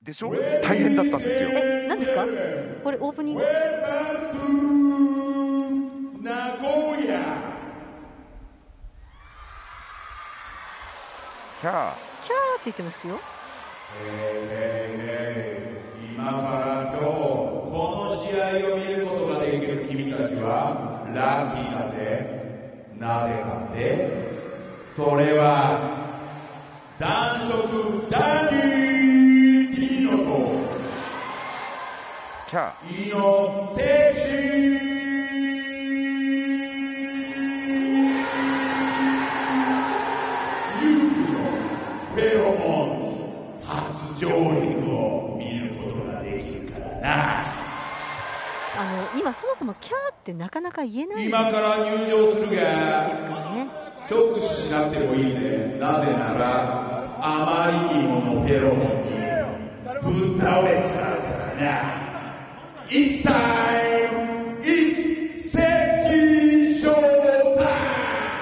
でしょ。大変だったんですよ。 何ですかこれオープニング。 名古屋。 キャーキャーって言ってますよ。 今から今日この試合を見ることができる君たちはラッキーだぜ。なぜかってそれは男色ダンディーイノとキャイノセクシーユークのフェロモン初上陸を見ることができるからな。 今そもそもキャーってなかなか言えない今から入場するですがからね。 直視しなくてもいいね。なぜならあまりにものフェロモンにぶっ倒れちゃうからな。It's time! It's sexy show time!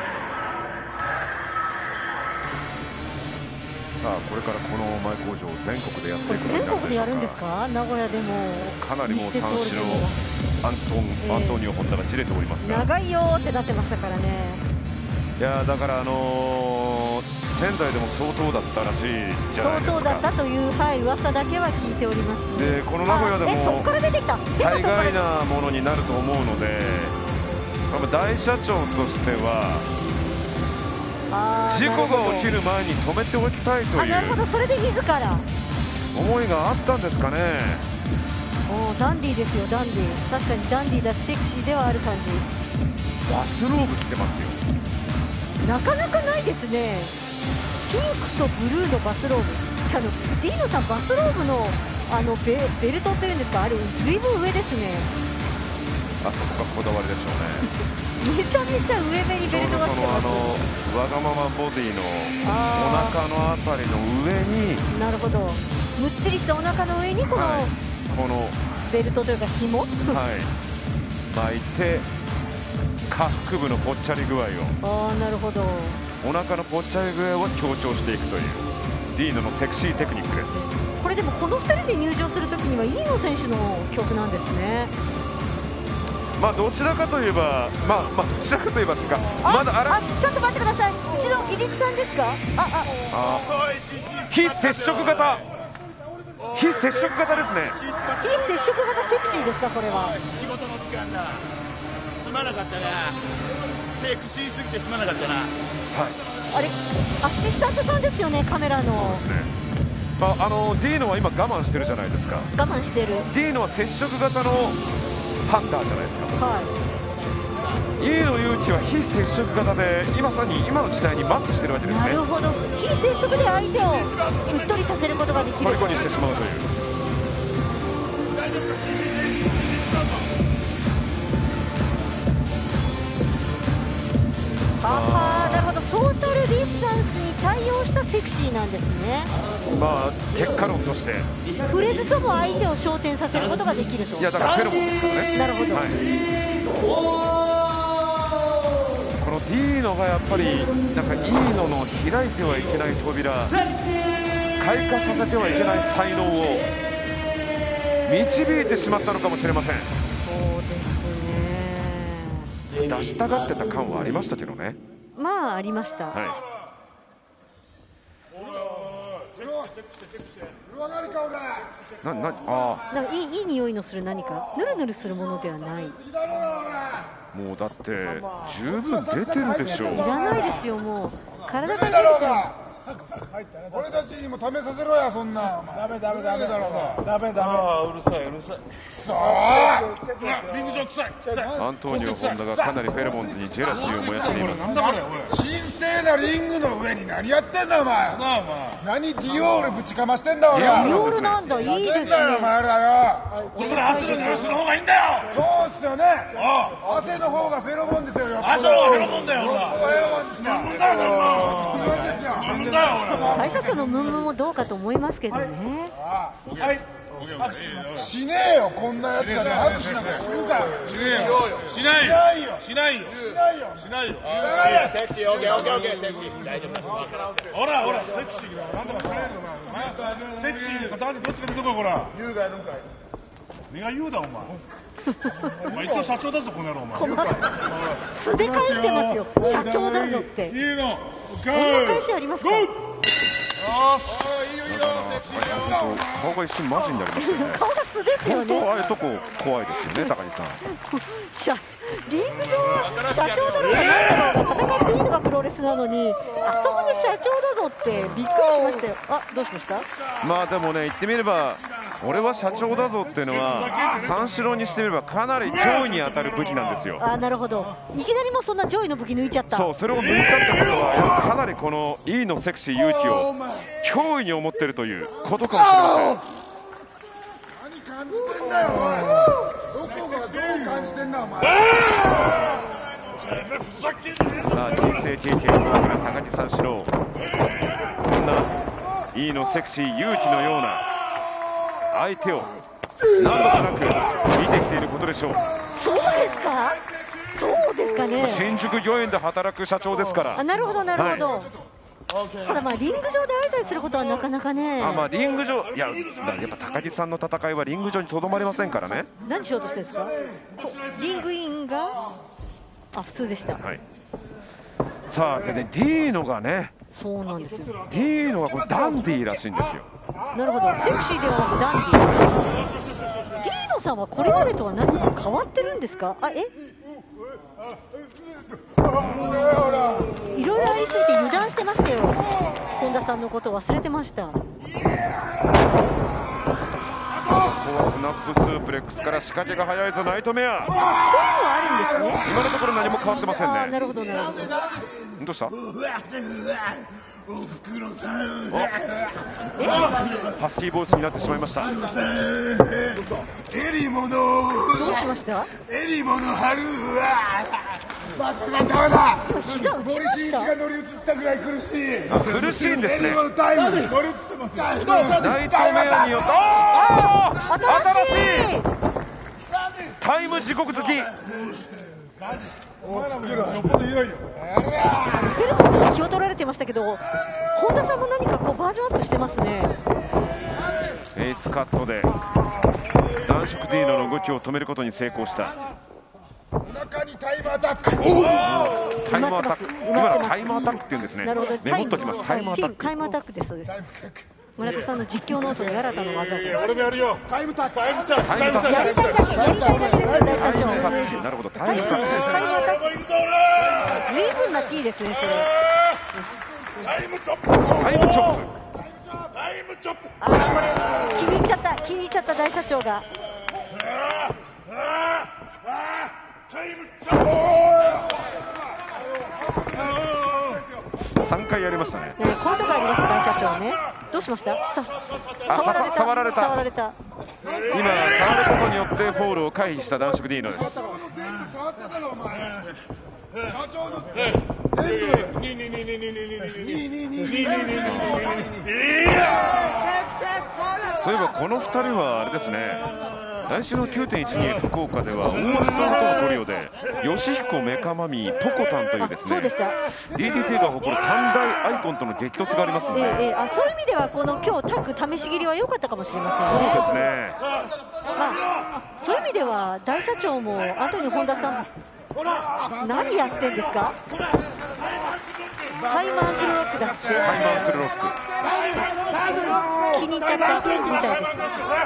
さあこれからこの前工場を全国でやってこれいくことになるでしょうか。 全国でやるんですか。名古屋でもかなりもう西鉄オールで三種のもアントニオ・ホンダがじれておりますが、 長いよーってなってましたからね。 いやだから仙台でも相当だったらしいじゃないですか。 相当だったという、はい、噂だけは聞いております。 でこの名古屋でそっもから出てきた。 大概なものになると思うので、大社長としては事故が起きる前に止めておきたいといなるほど、 うそれで自ら思いがあったんですかね。 ダンディーですよ、ダンディー。確かにダンディーだしセクシーではある感じ。 バスローブ着てますよ。 なかなかないですね。ピンクとブルーのバスローブ。ディーノさんバスローブのベルトっていうんですか、あれずいぶん上ですね。 あそこがこだわりでしょうね。 めちゃめちゃ上目にベルトが来てます。 わがままボディのお腹のあたりの上に、 なるほど、むっちりしたお腹の上にこの、 はい、このベルトというか紐はい巻いて下腹部のぽっちゃり具合を、 なるほど、 お腹のぽっちゃり具合を強調していくというディーノのセクシーテクニックです。 これでもこの2人で入場するときには飯野選手の曲なんですね。 どちらかといえばどちらかといえばっていうか、まだちょっと待ってください。うちの技術さんですか。 非接触型非接触型ですね。 非接触型セクシーですか。これは仕事の時間だ。すまなかったな。セクシーすぎてすまなかったな。はい。 あれアシスタントさんですよね、カメラの。 そうですね。ディーノは今我慢してるじゃないですか。 我慢してる。 ディーノは接触型のハンターじゃないですか。 はい。 飯野勇気は非接触型で今の時代にマッチしてるわけですね。 なるほど、非接触で相手をうっとりさせることができる。 虜にしてしまうという。 なるほど、ソーシャルディスタンスに対応したセクシーなんですね。 結果論として触れずとも相手を焦点させることができると。 いやだからフェロモンですからね。 なるほど、 このディーノがやっぱりイーノの開いてはいけない扉、開花させてはいけない才能を導いてしまったのかもしれません。 そうですね。 出したがってた感はありましたけどね。 ありました。 はい。 いい匂いのする何かぬるぬるするものではない。 もうだって十分出てるでしょう。 いらないですよ、もう体が出てる。 俺たちにも試させろや、そんな。ダメだろうが。ダメ。 うるさい。リング上臭い。 アントニオ・ホンダがかなりフェロモンズにジェラシーを燃やしています。 神聖なリングの上に何やってんだお前。何ディオールぶちかましてんだ俺。 ディオールなんだ、いいですね。 お前らよ。 こっから汗の匂いする方がいいんだよ。 そうっすよね。汗の方がフェロモンですよ。 汗の方がフェロモンだよ。 フェロモンですよ。 なんだよ、そんな。なんだよ、 大社長のムンムンもどうかと思いますけどね。 はいしねえよこんなやつだって拍手なんかするかしないよしないよしないよセクシーオッケーオッケーオッケーセクシー大丈夫ほらほらセクシーだなんとかされるぞなセクシーでどっちか見とこいほら言うがやるんかい何が言うだお前お前一応社長だぞこの野郎お前困る素で返してますよ社長だぞっていいのそんな返しありますか。 顔が一瞬マジになりましたよね。 顔が素ですよ本当ね。 ああいうとこ怖いですよね、高木さん。 リング上は社長だろうが何だろうが戦っていいのがプロレスなのに、あそこで社長だぞってびっくりしましたよ。あ、どうしました？ まあでもね、言ってみれば俺は社長だぞっていうのは三四郎にしてみればかなり上位に当たる武器なんですよ。 あ、なるほど。いきなりもうそんな上位の武器抜いちゃった。 そう、それを抜いたってことはやはりかなりこの E のセクシー勇気を脅威に思っているということかもしれません。 何感じてんだよおいどこがどう感じてんだお前さあ人生経験豊富な高木三四郎、こんな E のセクシー勇気のような相手を何度となく見てきていることでしょう。 そうですか？そうですかね。 新宿御苑で働く社長ですから。 あ、なるほどなるほど。 はい、 ただまあリング上で会えたりすることはなかなかね。 まあリング上、いややっぱ高木さんの戦いはリング上にとどまりませんからね。 何しようとしてるんですか？リングインが普通でした。 はい。さあでね、ディーノがね、 そうなんですよ。 ディーノがこれダンディーらしいんですよ。 なるほど、セクシーではなくダンディー。ディーノさんはこれまでとは何か変わってるんですか？いろいろありすぎて油断してましたよ。本田さんのことを忘れてました。 ここはスナップスープレックスから仕掛けが早いぞナイトメア。 こういうのはあるんですね。 今のところ何も変わってませんね。 なるほどなるほど。 どうした？ハスキーボイスになってしまいました。 エリモのどうしました？ エリモの春バツがダメだ。 膝打ちました。 森進一が乗り移ったぐらい苦しい。 苦しいんですね。 エリモのタイム乗り移ってます。 ナイトメアによって新しいタイム時刻好き。 お前らもよっぽどひどいよ。 フェルモンズに気を取られてましたけど、本田さんも何かこうバージョンアップしてますね。 エースカットで男色ディーノの動きを止めることに成功した。 お腹にタイムアタック。 タイムアタック。今のタイムアタックって言うんですね。 なるほど。 メモっときます。タイムアタック。 タイムアタックですそうです。村田さんの実況ノートに新たな技を。 俺もやるよ。タイムタック。タイムタック。 タイムタック。 やりたいだけやりたいだけですよ大社長。 タイムタッチ。なるほど。タイムタッチ。 タイムアタック。随分な T ですねそれ。 タイムチョップ。 タイムチョップ。 タイムチョップ。 これ気に入っちゃった気に入っちゃった大社長が。 タイムチョップ。 3回やりましたね。 こういうとこあります大社長ね。どうしました？触られた。 今触られたことによってフォールを回避した男色ディーノです。そういえばこの2人はあれですね。来週の 9.12 福岡では大橋とのトリオで吉彦メカマミポコタンというですね DDT が誇る3大アイコンとの激突がありますので、 そういう意味ではこの今日タッグ試し切りは良かったかもしれませんね。 そうですね。 そういう意味では大社長もアントニー本田さん何やってんですか？タイムアンクルロックだって。 タイムアンクルロック気に入っちゃったみたいです。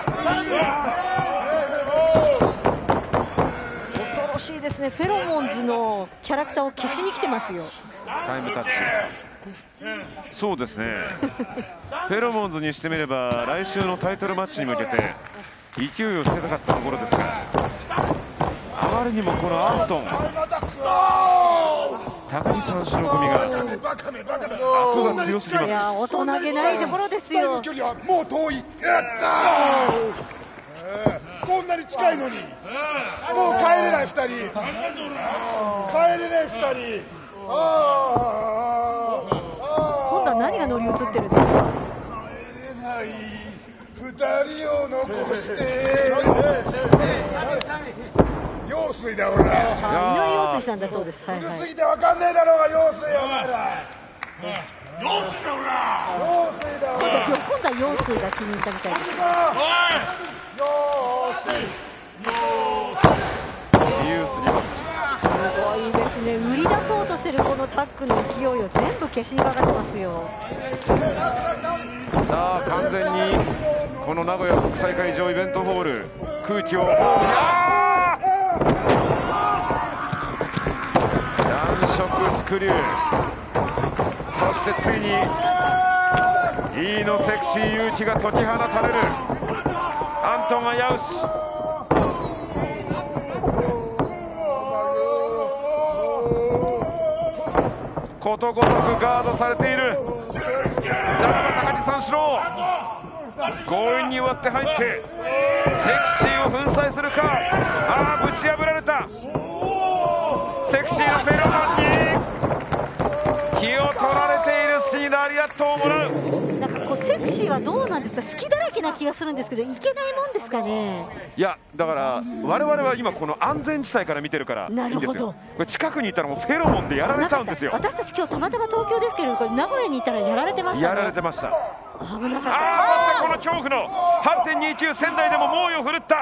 恐ろしいですね。フェロモンズのキャラクターを消しに来てますよ。 タイムタッチ。そうですね。フェロモンズにしてみれば来週のタイトルマッチに向けて勢いを捨てたかったところですが、あまりにもこのアントン高木三四郎組が悪が強すぎます。 いや大人げないところですよ。 距離はもう遠い。やったー。こんなに近いのにもう帰れない2人。帰れない2人。 今度は何が乗り移ってるんですか。 帰れない二人を残して用水だ俺ら。 井上陽水さんだそうです。はいはい。 古すぎてわかんねえだろうが用水よお前ら。用水だ俺ら。用水だ俺ら。 今度は陽水が気に入ったみたいです。 自由すぎます。 すごいですね。売り出そうとしてるこのタッグの勢いを全部消しにかかってますよ。 さあ完全にこの名古屋国際会場イベントホール空気を暖色スクリュー、そしてついにイのセクシー勇気が解き放たれる。アントン・アヤウシ、ことごとくガードされている。だが高木三四郎強引に割って入ってセクシーを粉砕するか。ああぶち破られた。セクシーのフェロモンに気を取られているシーナーリアットをもらう。 なんかこうセクシーはどうなんですか。好きだらけな気がするんですけどいけないもんですかね。 いやだから我々は今この安全地帯から見てるからいいんですよ。これ近くにいたらもうフェロモンでやられちゃうんですよ。 私たち今日たまたま東京ですけれどこれ名古屋にいたらやられてましたね。 やられてました。 危なかった。 ああそしてこの恐怖の 8.29 仙台でも猛威を振るった。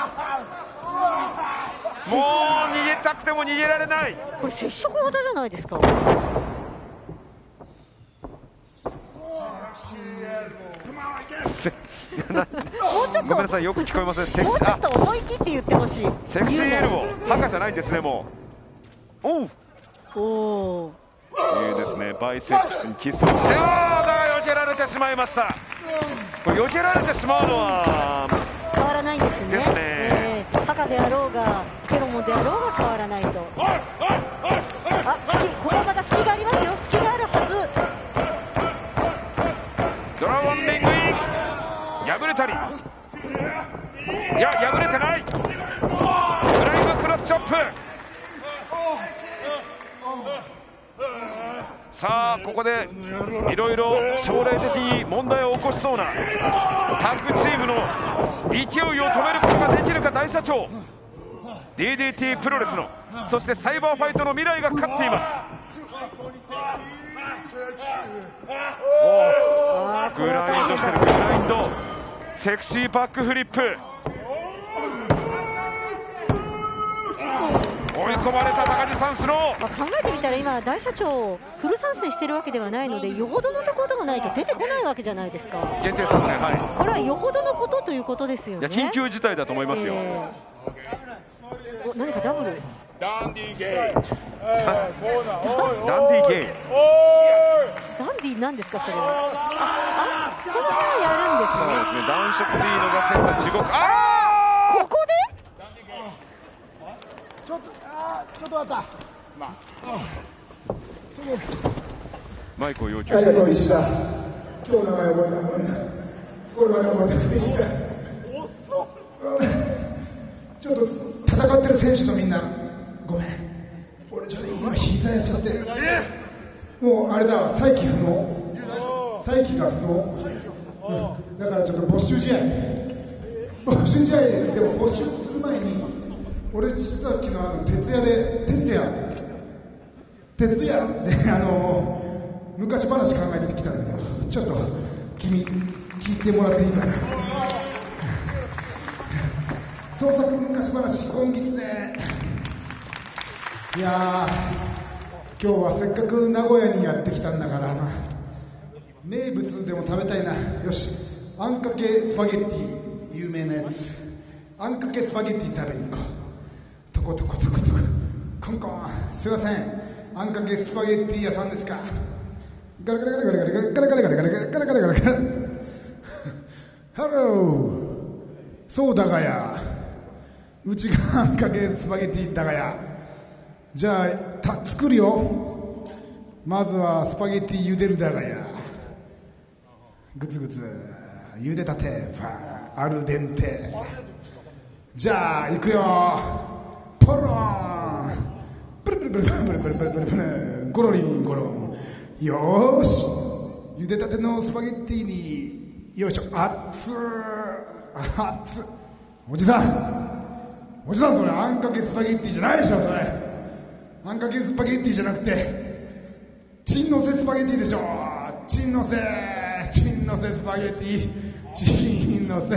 もう逃げたくても逃げられない。 これ接触型じゃないですか。 ごめんなさいよく聞こえません。 もうちょっと思い切って言ってほしい。 セクシーエルボー赤じゃないんですね。もうおういいですね。バイセップスにキスをしてだが避けられてしまいました。これ避けられてしまうのは変わらないんですね。 ですね。 赤であろうがフェロモンであろうが変わらないと。あ、ここはまた隙がありますよ。隙があるはず。 ドラゴンリングイン破れたり、いや破れてない。フライングクロスチョップ。さあここでいろいろ将来的に問題を起こしそうなタッグチームの勢いを止めることができるか。大社長 DDT プロレスのそしてサイバーファイトの未来がかかっています。グラインドしてる。グラインドセクシーバックフリップ。追い込まれた高木三四郎。 考えてみたら今大社長フル参戦してるわけではないのでよほどのところがないと出てこないわけじゃないですか。 限定参戦、はい、 これはよほどのことということですよね。 いや緊急事態だと思いますよ。 何かダブルダンディーゲイダンディーゲイダンディーなんですかそれは。その辺はやるんですね。 そうですね。男色 D のがセンター地獄。 ここでちょっと待った。 マイクを要求ありがとう石田。今日の名前覚えたもんだ。これまで覚えた石田。ちょっと戦ってる選手のみんなごめん。俺ちょっと今膝やっちゃって。もうあれだ再起不能。再起が不能。だからちょっと没収試合。没収試合でも没収する前に。俺さっきの徹夜で昔話考えてきたんだけどちょっと君聞いてもらっていいかな。創作昔話今月ね。いや今日はせっかく名古屋にやってきたんだから名物でも食べたいな。よしあんかけスパゲッティ有名なやつあんかけスパゲッティ食べに行こう。トコトコトコトココンコン。すいませんあんかけスパゲッティ屋さんですか。ガラガラガラガラガラガラガラガラガラガラガラガラガラガラハロー。そうだがやうちがあんかけスパゲッティだがや。じゃあ作るよ。まずはスパゲッティ茹でるだがや。グツグツ茹でたてアルデンテ。じゃあ行くよ。ポローンプルプルプルプルプルプルプルプルゴロリンゴロン。よーし茹でたてのスパゲッティによいしょ、熱っおじさんそれあんかけスパゲッティじゃないでしょ。それあんかけスパゲッティじゃなくてチンのせスパゲッティでしょ。チンのせスパゲッティ、チンのせ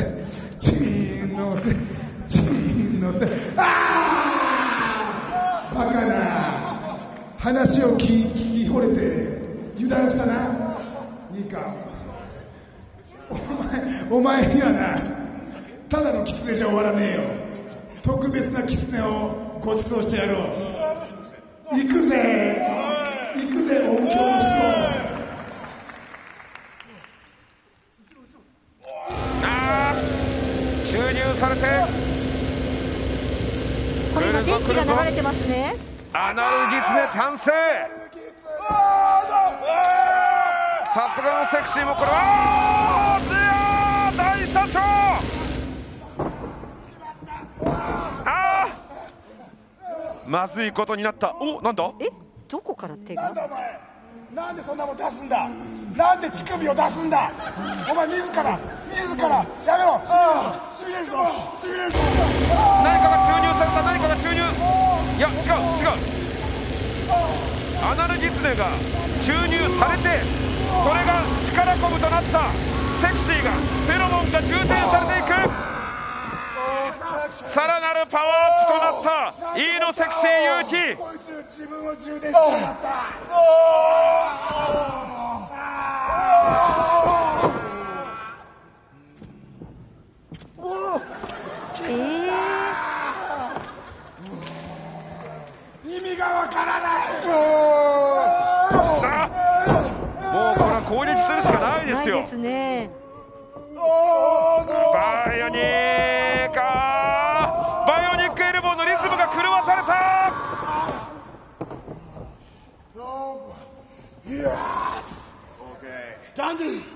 バカな、話を聞き惚れて油断したな。いいか、お前にはな、ただのキツネじゃ終わらねえよ。特別なキツネをご馳走してやろう。行くぜ音響の人。 注入されて、 これ今電気が流れてますね。 アナルギツネ完成。さすがのセクシーもこれは大社長、まずいことになった。お、なんだ、 どこから手が。 なんでそんなもん出すんだ。なんで乳首を出すんだ。お前自らやめろ。しびれるぞ。 何かが注入された。何かが注入、いや違う、アナルギツネが注入されて、それが力こぶとなったセクシーが、フェロモンが充填されていく。さらなるパワーアップとなった飯野セクシー勇気。 こいつ自分を充電してしまった。意味がわからない。 もうこれは攻撃するしかないですよ。 ないですね。 バイオニックエルボーのリズムが狂わされた。 ダンディー。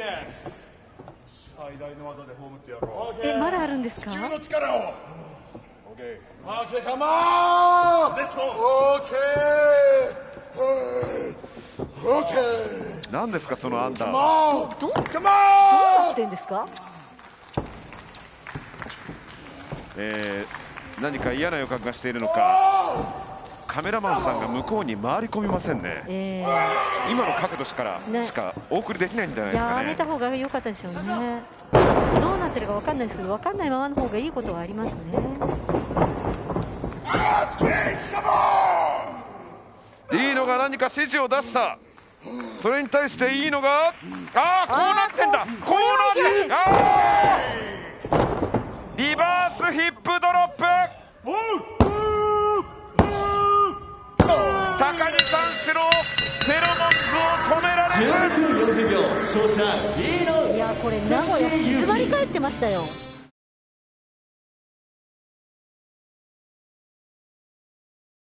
最大の技で葬ってやろう。 まだあるんですか。 地球の力を。Okay, come on! Let's go! Okay! 何ですかそのアンダー。 どうなってんですか。 何か嫌な予感がしているのか、カメラマンさんが向こうに回り込みませんね。今の角度しかお送りできないんじゃないですかね。 やめた方が良かったでしょうね。どうなってるか分かんないですけど、分かんないままの方がいいことはありますね。 ディーノが何か指示を出した。それに対していいのが、こうなってんだ、こうなってリバースヒップドロップ。高木三四郎、フェロモンズを止められず。 いや、これ名古屋静まり返ってましたよ。